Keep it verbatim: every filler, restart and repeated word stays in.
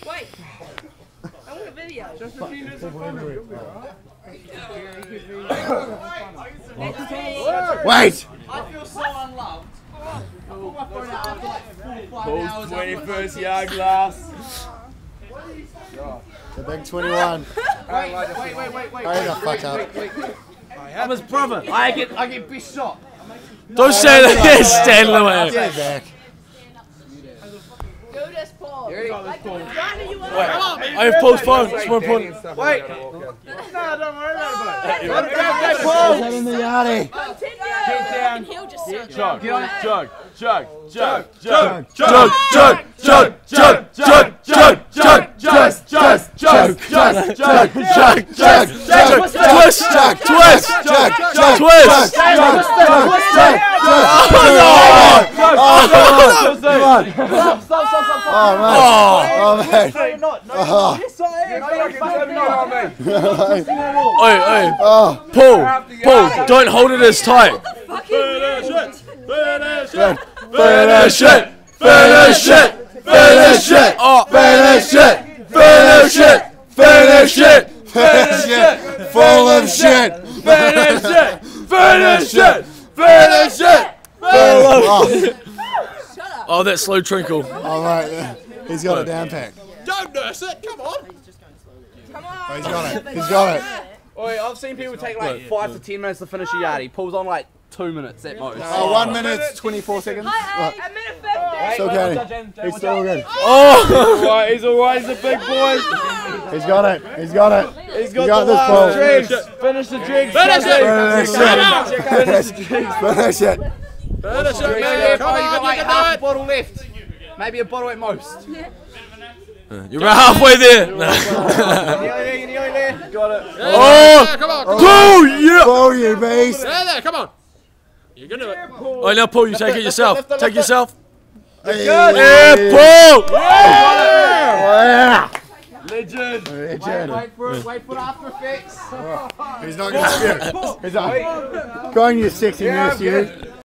Wait. I want a video. Just a few minutes of fun. You'll be alright. Wait! I feel so unloved. Paul's twenty-first yard glass. The big twenty-one. Wait, wait, wait, wait, wait. Hurry the fuck up. I'm his brother. I get, I get best shot. Don't stand there, stand away. Get back. Do this, Paul. Here you go, Like, Paul. Johnny, you want I have Paul's phone. It's more important. Wait. No, don't worry about it. Go, go, Paul. Get in the Yardy. Continue. He'll just search. Chug, chug, chug, chug, Chug, chug, chug, chug, chug, chug, chug, chug, chug, just, just, just, just, chug, chug, chug, Chug, twist, chug, twist, chug, chug, twist. Stop, stop, stop, stop. Oh man. Oh man. Not, no, Oh. yes, I am. No, you fucking know me. Oi, oi, Oh. Paul, Paul, don't hold it as tight. Finish it! Finish it! Finish it, finish it, finish it, oh, Finish it. finish it, finish it, Finish it. Full of shit. finish it, finish it, finish it. Oh, Oh, that slow trinkle. all right. He's got it down packed. Don't nurse it, come on! Come Oh, on. he's got it. He's got it. Oi, I've seen people take like five to ten minutes to finish a Yardy. Paul's on like two minutes at most. Oh, one minute, twenty-four seconds. Hey, a minute fifty. It's okay. He's still good. Oh, Alright, he's alright, he's a big boy. He's got it. He's got it. He's You got, got the this, last Paul. dregs. Finish the dregs. Finish it! Finish it. Finish it! Finish it. Finish it, Oh, man! Come you got on, like you half a can bottle left. Maybe a bottle at most. you're about halfway there. Nearly there, you're nearly there. Got it. do it! Oh, Yeah, come on! Paul, yeah. Pull you beast. There, there, come on! You can do it. Oh, now Paul, you take it yourself. Take yourself. Yeah, Yeah, Paul. Yeah. Legend! Legend. Wait for it, wait for the after effects. He's not going to skip. He's like, go on, you sexy nurse, you.